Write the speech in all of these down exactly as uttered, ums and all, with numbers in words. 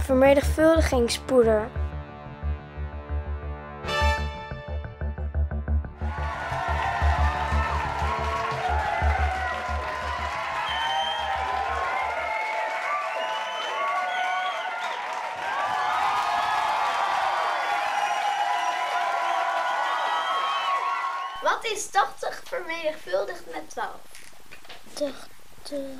vermenigvuldigingspoeder. Wat is tachtig vermenigvuldigd met twaalf? tachtig.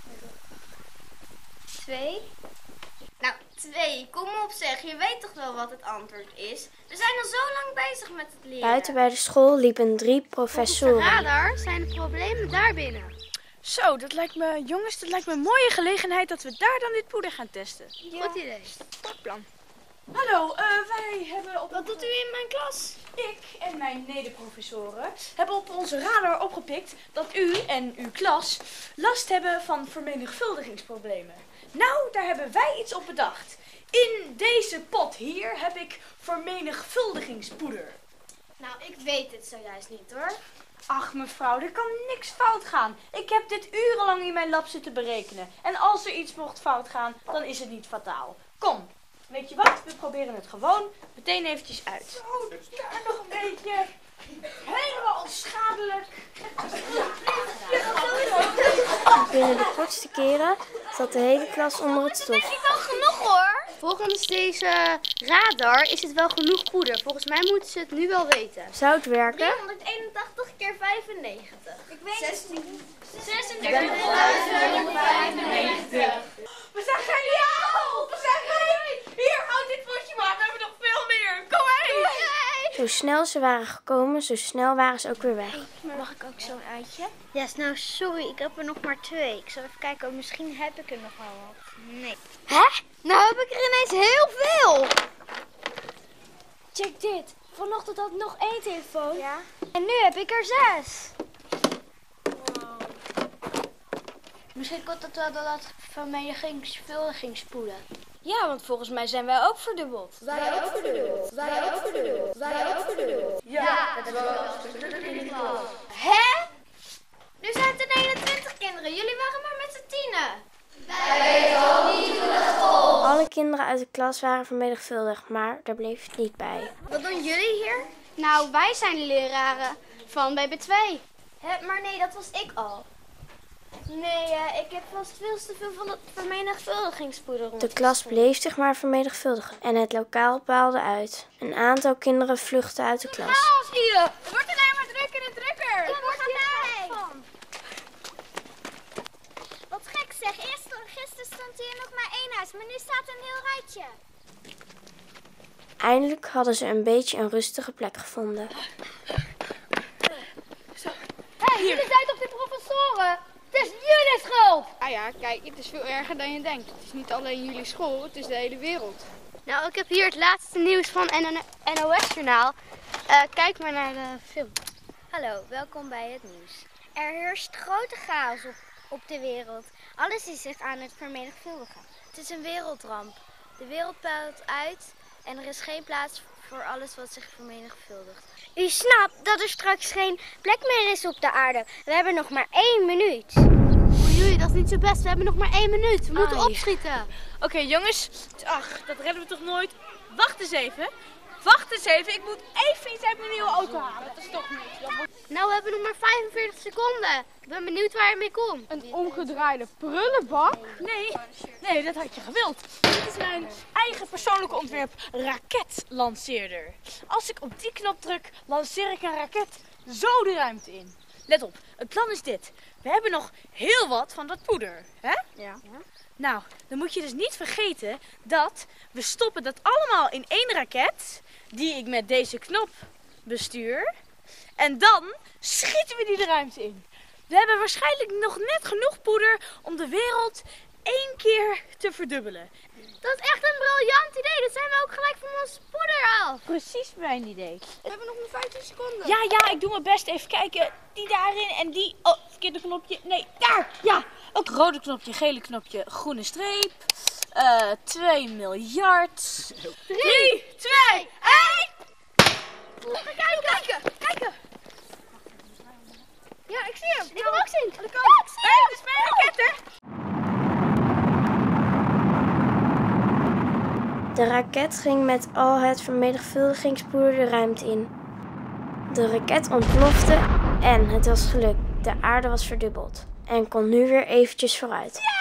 twee. Nou, twee. Kom op zeg. Je weet toch wel wat het antwoord is? We zijn al zo lang bezig met het leren. Buiten bij de school liepen drie professoren. Volgens de radar zijn de problemen daarbinnen. Zo, dat lijkt me, jongens, dat lijkt me een mooie gelegenheid dat we daar dan dit poeder gaan testen. Ja. Goed idee. Sportplan. Hallo, uh, wij hebben op... Wat doet u in mijn klas? Ik en mijn medeprofessoren hebben op onze radar opgepikt dat u en uw klas last hebben van vermenigvuldigingsproblemen. Nou, daar hebben wij iets op bedacht. In deze pot hier heb ik vermenigvuldigingspoeder. Nou, ik weet het zojuist niet hoor. Ach mevrouw, er kan niks fout gaan. Ik heb dit urenlang in mijn lab zitten berekenen. En als er iets mocht fout gaan, dan is het niet fataal. Kom, weet je wat? We proberen het gewoon meteen eventjes uit. Zo, daar nog een beetje. Helemaal onschadelijk. Binnen de kortste keren zat de hele klas onder het stof. Dat is niet wel genoeg hoor. Volgens deze radar is het wel genoeg poeder. Volgens mij moeten ze het nu wel weten. Zou het werken? driehonderdeenentachtig keer vijfennegentig. Ik weet zestien. zesendertig. We zijn geniaal! We zijn geniaal! Hier, houd dit potje maar. We hebben nog veel meer. Kom heen! Zo snel ze waren gekomen, zo snel waren ze ook weer weg. Mag ik ook zo'n uitje? Ja, nou sorry, ik heb er nog maar twee. Ik zal even kijken, misschien heb ik er nog wel wat. Nee. Hè? Nou heb ik er ineens heel veel. Check dit. Vanochtend had ik nog één telefoon. Ja. En nu heb ik er zes. Wow. Misschien komt het wel door dat vermenigvuldigingspoeder. Ja, want volgens mij zijn wij ook verdubbeld. Wij ook verdubbeld. Wij ook verdubbeld. Wij ook verdubbeld. Ja, het was een stuk in de klas. Hè? Nu zijn het er eenentwintig kinderen. Jullie waren maar met z'n tienen. Wij weten al niet hoe dat voelt. Alle kinderen uit de klas waren vermenigvuldigd, maar daar bleef het niet bij. Wat doen jullie hier? Nou, wij zijn de leraren van B B twee. Hè, maar nee, dat was ik al. Nee, uh, ik heb vast veel te veel van dat vermenigvuldigingspoeder rond. De klas bleef zich maar vermenigvuldigen en het lokaal paalde uit. Een aantal kinderen vluchtten uit de klas. Chaos hier! Het wordt alleen maar drukker en drukker. Kom, wordt hier van. Wat gek zeg. Eerst, gisteren stond hier nog maar één huis, maar nu staat een heel rijtje. Eindelijk hadden ze een beetje een rustige plek gevonden. Hé, hey, jullie zijn toch de professoren? Het is jullie schuld! Ah ja, kijk, het is veel erger dan je denkt. Het is niet alleen jullie school, het is de hele wereld. Nou, ik heb hier het laatste nieuws van N O S-journaal. Uh, kijk maar naar de film. Hallo, welkom bij het nieuws. Er heerst grote chaos op, op de wereld. Alles is zich aan het vermenigvuldigen. Het is een wereldramp. De wereld puilt uit en er is geen plaats voor alles wat zich vermenigvuldigt. U snapt dat er straks geen plek meer is op de aarde. We hebben nog maar één minuut. Oei, dat is niet zo best. We hebben nog maar één minuut. We moeten Ai. opschieten. Oké, okay, jongens. Ach, dat redden we toch nooit. Wacht eens even. Wacht eens even. Ik moet even iets uit mijn nieuwe auto halen. Dat is toch niet. Dat wordt... Nou, we hebben nog maar vijfenveertig seconden. Ik ben benieuwd waar je mee komt. Een omgedraaide prullenbak? Nee, nee, dat had je gewild. Dit is mijn eigen persoonlijke ontwerp raketlanceerder. Als ik op die knop druk, lanceer ik een raket zo de ruimte in. Let op, het plan is dit. We hebben nog heel wat van dat poeder, hè? Ja. ja. Nou, dan moet je dus niet vergeten dat we stoppen dat allemaal in één raket, die ik met deze knop bestuur. En dan schieten we die de ruimte in. We hebben waarschijnlijk nog net genoeg poeder om de wereld één keer te verdubbelen. Dat is echt een briljant idee. Dat zijn we ook gelijk van ons poeder af. Precies mijn idee. We hebben nog maar vijftien seconden. Ja, ja, ik doe mijn best. Even kijken. Die daarin en die... Oh, verkeerde knopje. Nee, daar. Ja. Ook rode knopje, gele knopje, groene streep. Uh, twee miljard. Drie, twee, één. Kijken, kijken, kijken. Ja, ik zie hem. Ik wil ook zien. Ik ook. Hé, het is mijn raket, hè? De raket ging met al het vermenigvuldigingspoeder de ruimte in. De raket ontplofte en het was gelukt. De aarde was verdubbeld en kon nu weer eventjes vooruit.